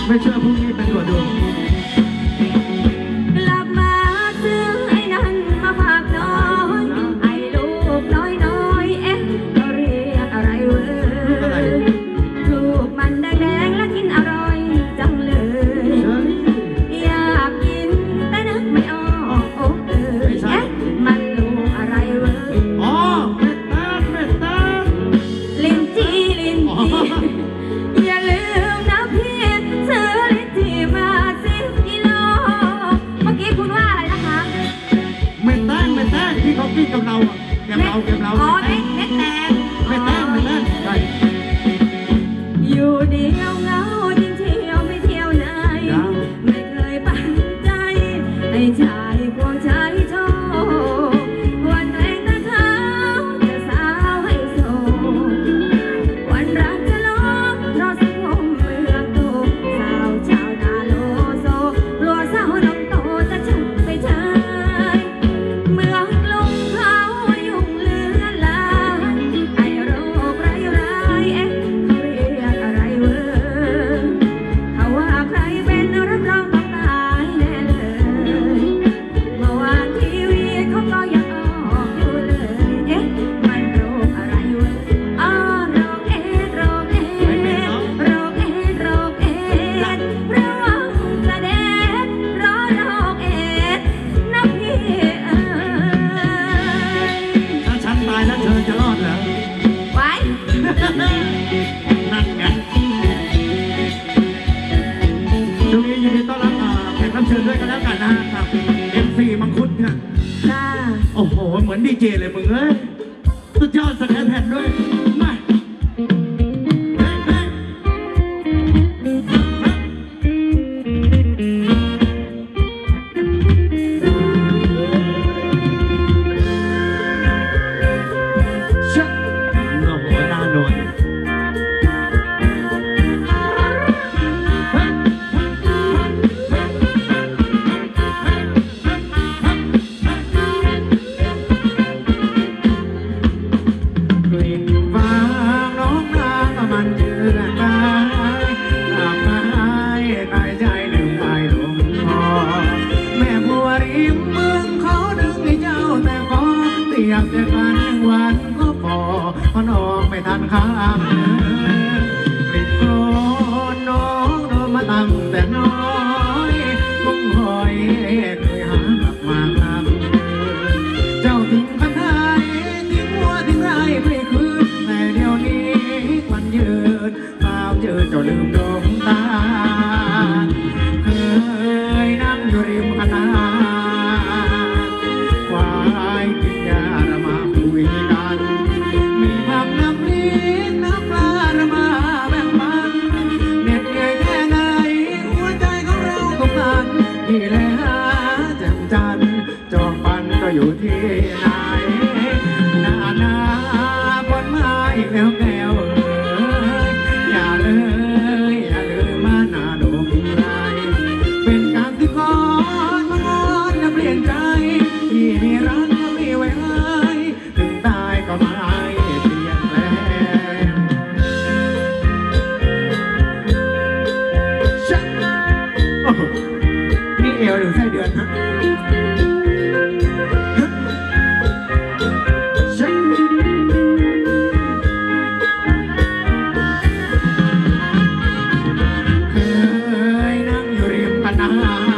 ไม่เชื่อพรุ่งนี้ไปตรวจดูกลับมาซื้อไอ้นั่นมาฝากน้อยไอ้ลูกน้อยน้อยเอ๊ะเขาเรียกอะไรเว้ยลูกมันแดงๆและกินอร่อยจังเลยอยากกินแต่นึกไม่ออกโอ้เอ๊ะมันลูกอะไรเว้ยอ๋อเม็ดตาลลิ้นจี่อย่าลืมนะพี่ซื้อลิ้นจี่มา10 กิโลเมื่อกี้คุณว่าอะไรนะคะเม็ดแตงที่เขากินกับเราแกมเราอ๋อเม็ดแตงใช่อยู่เดียวเหงาจริงเที่ยวไม่เที่ยวไหนไม่เคยปันใจให้ชายควงชายโชว์วันแรงตะเขาจะสาวให้โซวันรักจะล้มรอสักงมเมืองโตสาวชาวนาโลโซกลัวสาวนมโตจะฉุกไปเฉยเมืองกรุงเขายุ่งเหลือหลายไอ้โรคร้ายเอ๊ะเขาเรียกอะไรเว้ยเขาว่าใครเป็นรับรองต้องตายแน่เลยเมื่อวานทีวีเขาก็ยังออกอยู่เลยเอ๊ะมันโรคอะไรเว้ยอ้อโรคเอดส์ระวังจะเด็ดเพราะโรคเอดส์นะพี่ถ้าฉันตายแล้วเธอจะรอดเหรอไว้นั่นไงช่วงนี้ยินดีต้อนรับแขกรับเชิญด้วยกันแล้วกันนะครับ MC มังคุดเนี่ยโอ้โหเหมือนดีเจเลยมึงเอ้ยสุดยอดสแกนแผ่นด้วยมาชักโอ้โหน่าโดนกลิ่นฟางน้องนางมันเจือกายหลับไม้กายใจลืมไปลงคอแม่บัวริมเมืองเขาดึงให้เจ้าแต่ขอเตียบแต่กันวันก็พอเพราะน้องไม่ทันข้ามกลิ่นโคลนน้องโดนมาตั้งแต่น้อยคงหอยเคยหากลับมาครั้งเจ้าทิ้งกันได้ทิ้งหัวทิ้งไรไม่คืนแต่เดี๋ยวนี้วันยืนตามเจอเจ้าลืมดวงตาเคยนั่งอยู่ริมคณะควายกินยาละมาคุยกันมีผักน้ำลิ้นน้ำปลาละมาแบ่งปันเหน็ดเหนื่อยแค่ไหนหัวใจของเราต้องการที่แลหาแจ่มจันทร์จองปันก็อยู่ที่ไหนหน้าบนไม้แล้วแก้วอย่าลืมมาหน้าดมไรเป็นการที่ขอมางอนและเปลี่ยนใจที่มีรักก็มีไว้ให้ถึงตายก็ไม่เปลี่ยนแปลงชักโอ้โหนี่เอวหรือไส้เดือนฮะชักเคยนั่งอยู่ริมคณะ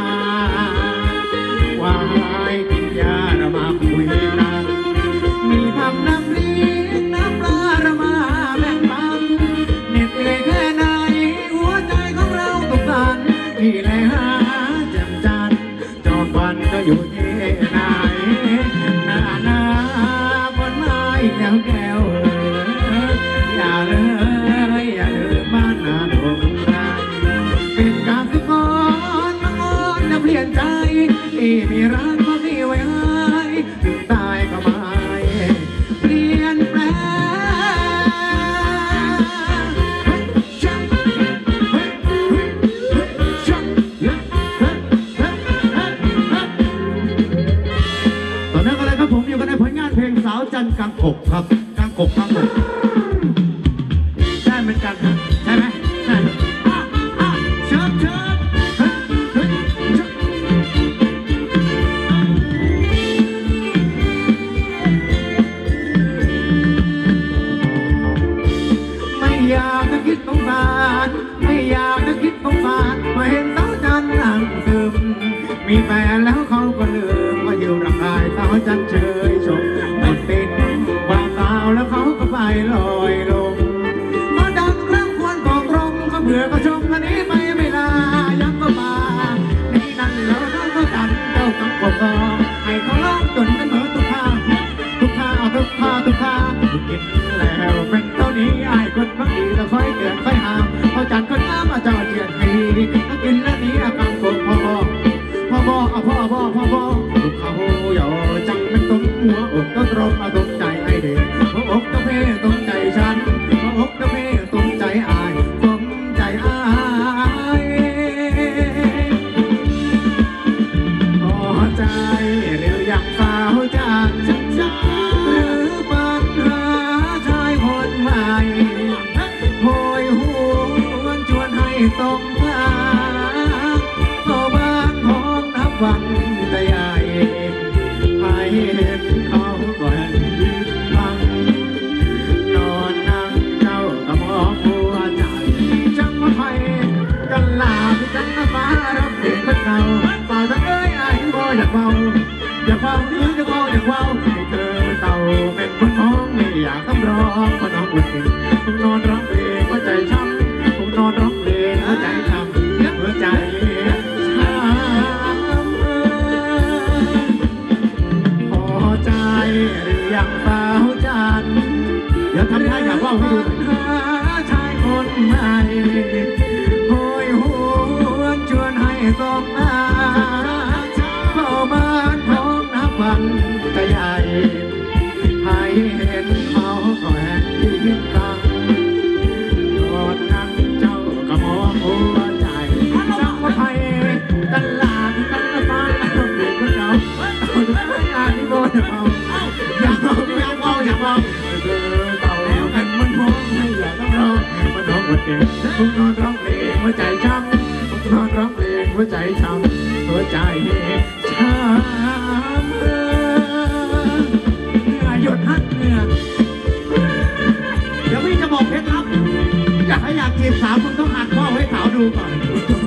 วายกินยาละมาคุยกันมีผักน้ำลิ้นน้ำปลาละมาแบ่งปันเหน็ดเหนื่อยแค่ไหนหัวใจของเราต้องการที่แลหาแจ่มจันทร์จอมวันก็อยู่ที่ไหนหน้าบนไม้แล้วแก้วอย่าลืมมาหน้าดมไรเป็นการที่ขอมางอนและเปลี่ยนใจที่มีรักก็ที่ไว้ให้ถึงตายก็ไม่เปลี่ยนแปลงชักตอนนั้นอะไรครับผมอยู่กันในผลงานเพลงสาวจันทร์กังกบครับกังกบได้เหมือนกันครับใช่ไหมใช่ครับเชิญไม่อยากจะคิดสงสารไม่อยากจะคิดสงสารมาเห็นสาวจันทร์นั่งซึมมีแฟนแล้วเขาก็ลืมมาอยู่ร่างกายสาวจันทร์เฉยชมหมดสิ้นความสาวแล้วเขาก็ไปลอยลงพอดังเรื่องควรบอกตรงเขาเบื่อก็ชมอันนี้ไปไม่ลายังก็มานี่นั่นแล้วน้องก็กันเจ้าต้องกบให้เขาร้องจนกันเหมือนทุกท่าทุกท่าทุกท่าทุกท่ากินแล้วเป็นเท่านี้ไอ้คนบางทีแล้วค่อยเตือนค่อยห้ามเขาจัดคนน้ำมาเจ้าเจียนให้ดีถ้ากินแล้วนี้อาการโกรธพ่อลูกเขาอย่าจังเป็นตุ้มหัวอกก็ตรงมาตรงใจไอเด็กหัวอกก็เพ่ตรงใจฉันหัวอกก็เพ่ตรงใจอายตรงใจอายพอใจหรืออยากสาวจากฉันหรือปัญหาชายคนใหม่โหยหวนชวนให้ตรงทางเข้าบ้านของนับวันแต่ใหญ่ให้เห็นเขาก็แห่งยืนฟังนอนนั่งเจ้ากับหมอหัวใจจังมาไฟกันลาที่จังมาฟ้ารับเด็กเป็นเก่าเป่าทั้งเอ้ยไอ้บ่อยากเบาอยากเบาหรือจะเบาอยากเบาให้เธอเต่าเป็นคนท้องไม่อยากต้องร้องเพราะน้องอุ่นติดคงนอนร้องเพลงหัวใจช้ำคงนอนร้องเพลงหัวใจช้ำหัวใจใจหรืออย่างสาวจันทร์เดี๋ยวทำท่าอยากว่าให้ดูหาชายคนใหม่โหยหวนชวนให้ตกหน้าเข้าบ้านของนับวันแต่ใหญ่ให้เห็นเขาก็แห่งยิ้มกังกอดนั่งเจ้ากับหมอหัวใจจังมาไทยกันลาที่กันละฟ้าต้องเด็กคนเก่าตัวทุกงานที่โบนเบาอยากเบาเธอเต่าแล้วกันมันมองไม่อยากต้องร้องมันร้องหมดเองทุกนอนร้องเพลงหัวใจช้ำทุกนอนร้องเพลงหัวใจช้ำหัวใจช้ำเหนื่อยหยดฮักเหนื่อยเดี๋ยวพี่จะบอกเคล็ดลับอยากจีบสาวคุณต้องอัดข้อให้สาวดูก่อน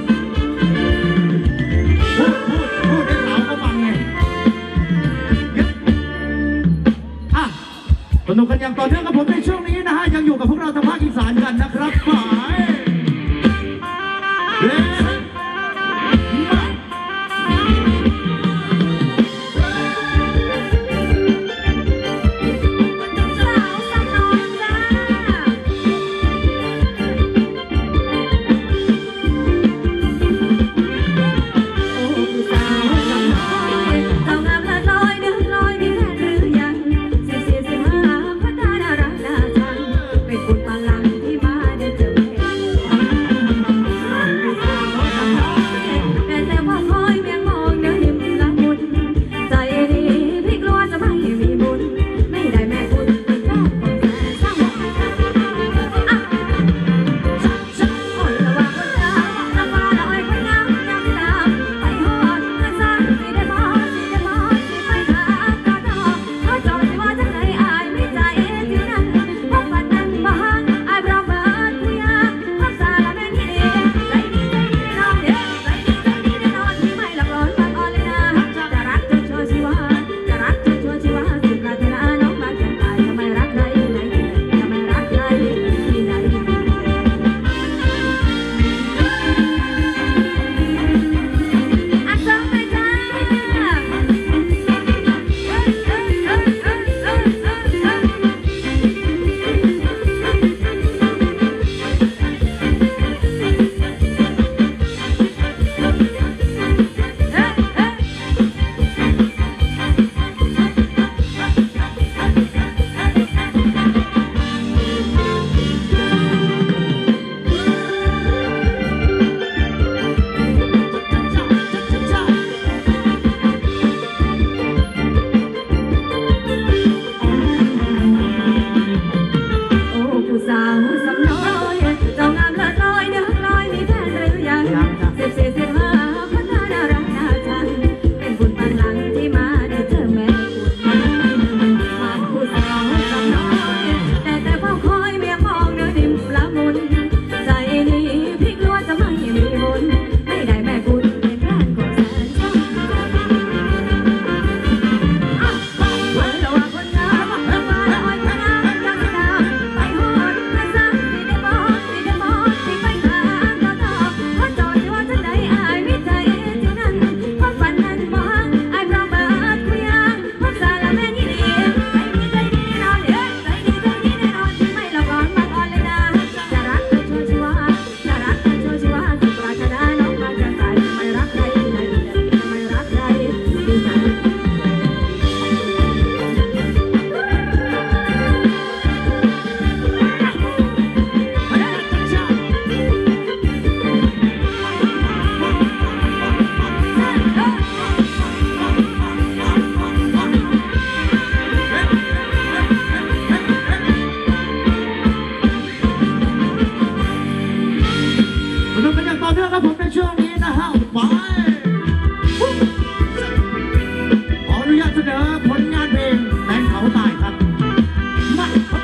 พูดให้สาวเขาฟังไงสนุกกันอย่างต่อเนื่องกับผมในช่วงนี้นะฮะยังอยู่กับพวกเราทางภาคอีสานกันนะครับฝ่ายในช่วงนี้นะฮะไปขออนุญาตเสนอผลงานเพลงแตงเขาตายครับมา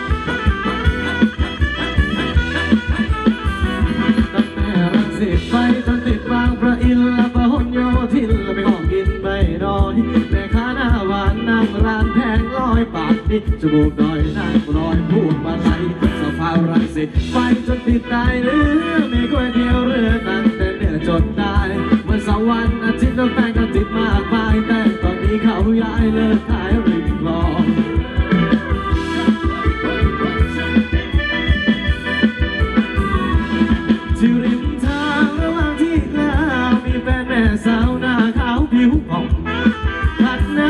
ตั้งแต่รังสิตไปจนติดบางประอินและพหลโยธินและไปของกินไม่น้อยแม่ค้าหน้าหวานนั่งร้านแพงปากดิจมูกน้อยนั่งรอยพูดมาไหลสภาพรังสิตไปจนติดตายหรือมีก๋วยเตี๋ยวเรือตั้งแต่เนื้อจนได้เมื่อ2 วันอาทิตย์แล้วแป้งก็ติดมากมายแต่ตอนนี้เขาย้ายเลิกขายริมคลองที่ริมทางระหว่างที่กลางมีแฟนแม่สาวหน้าขาวผิวผ่องขัดหน้า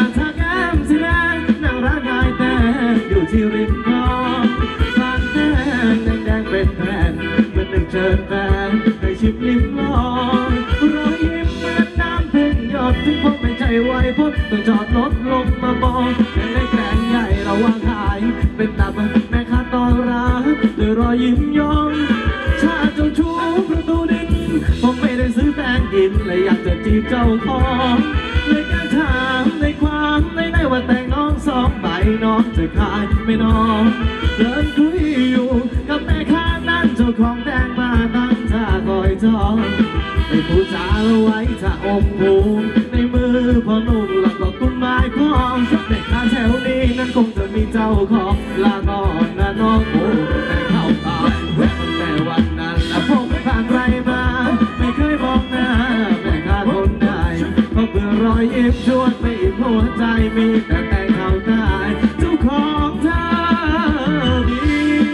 อยู่ที่ริมคลองฟางแดงแดงเป็นแผ่นเมื่อหนึ่งเชิญแฟนให้ชิมลิ้มลองรอยยิ้มเหมือนน้ำพึ่งหยดถึงคงไม่ใช่ไวยพจน์ต้องจอดรถลงมามองแค่เล็กแกงใหญ่ระวางขายเป็นตับแม่ค้าตอนรักด้วยรอยยิ้มยองชาเจ้าชู้ประตูดินผมไม่ได้ซื้อแตงกินเลยอยากจะจีบเจ้าของเลยแค่ถามในความในว่าแต่งน้อง2 ใบน้องจะขายไม่น้องเดินคุยอยู่กับแม่ค้านั้นเจ้าของแตงมาตั้งท่าคอยจองไม่พูดจาไว้ถ้าอมภูมิในมือพอนุ่มหลับกับตุ้มไม้คล้องแม่ค้าแถวนี้นั้นคงจะมีเจ้าของลาก่อนนะน้องโอ้แต่เข้าตายแต่วันนั้นและผมผ่านไรมาไม่เคยบอกหน้าแม่ค้าคนใดเพราะเบื่อรอยยิ้มชวนไม่อิ่มหัวใจมีแต่แต่เข้าตายเจ้าของเธอดี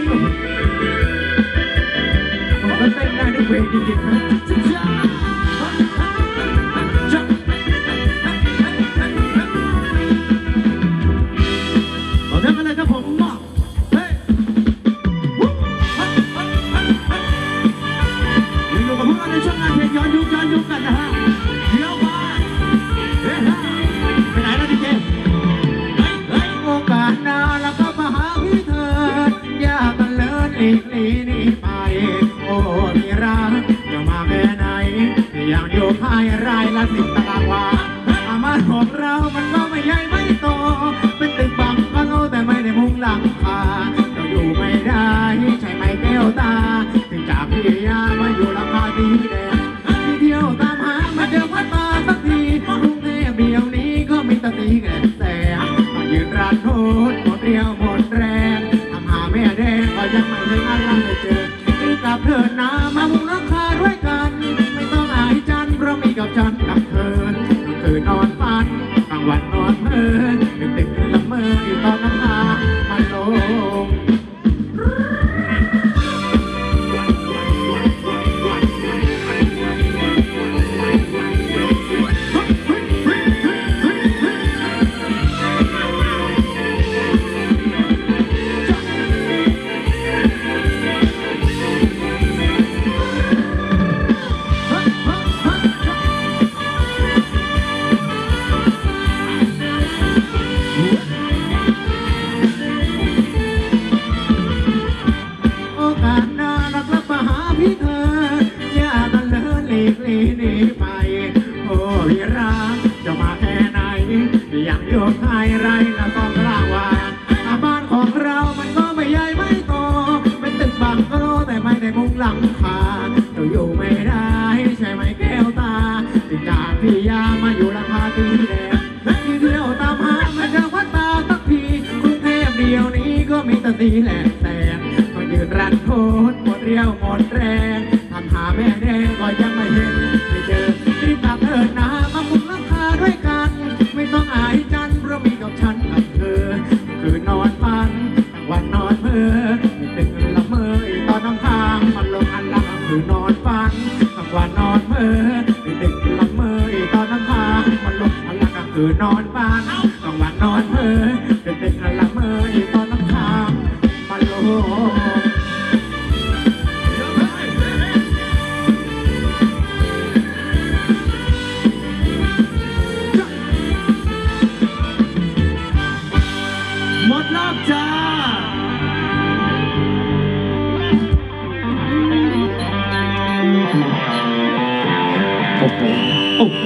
ผมก็เต้นได้ด้วยเพลงจริงๆนะเราเดินมาเลยครับผมบอกอยู่กับพวกเราในช่วงงานเพลงย้อนยุคกันนะฮะเดี๋ยวมาไปไหนแล้วดิเจโอกาสหน้าแล้วก็มาหาพี่เธออย่ากันเลิศอีกนี่ไปโอ้มีรักจะมาแค่ไหนอย่างอยู่ภายไร่ละ10 ตารางวาอามาของเรามันก็ไม่ใหญ่ไม่โตเป็นตึกบังกะโลแต่ไม่ได้มุงหลังคาเราอยู่ไม่ได้ใช่ไหมแก้วตาถึงจากพี่ยามาอยู่ราคาดีแดงที่เที่ยวตามหามาเจอวัดตาสักทีกรุงเทพเดียวนี้ก็มีตะตีแก่แสงมายืนร้านโทษหมดเรียวหมดแรงทำหาแม่แดงก็ยังไม่ถึงอะไรจะเจอรีบกลับเถิดนะมามุงราคาด้วยกันไม่ต้องอายจันเพราะมีกับฉันกับเธอคือนอนฝันกลางวันนอนเพ้อดึกละเมออยู่ตอนน้ำตามันลงตีแหลกแตกก็ยืนรันโทษหมดเรียวหมดแรงทำหาแม่แดงก็ยังไม่เห็นไม่เจอรีบกลับเถิดนะมามุงราคาด้วยกันไม่ต้องอายจันเพราะมีกับฉันกับเธอคือนอนฝันวันนอนเพ้อไม่เป็นละเมอตอนน้ำค้างมันลงอันละคือนอนฝันวันนอนเพ้อไม่เป็นละเมอตอนน้ำค้างมันลงอันละคือนอนฝันวันนอนเพ้อไม่เป็นละเมอตอนน้ำค้างมันลงอ้โหโอ้โห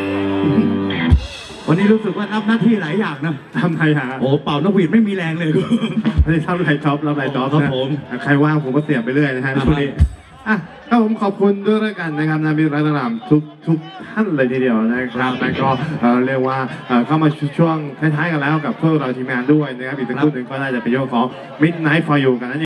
วันนี้รู้สึกว่ารับหน้าที่หลายอย่างนะทำไทยหาโอ้เป่านกหวีดไม่มีแรงเลยไม่ได้ทำไรจ็อบรับไรจ็อบครับนะผมใครว่างผมก็เสียบไปเรื่อยนะฮะครับช่วงนี้อ่ะก็ผมขอบคุณด้วยแล้วกันนะครับนาบินรัตนามทุกท่านเลยทีเดียวนะครับแล้วก็เรียกว่าเข้ามาช่วงท้ายๆกันแล้วกับพวกเราทีมงานด้วยนะครับอีกสักครู่หนึ่งก็น่าจะเป็นโยกของ Midnight for You กันนั่นเอง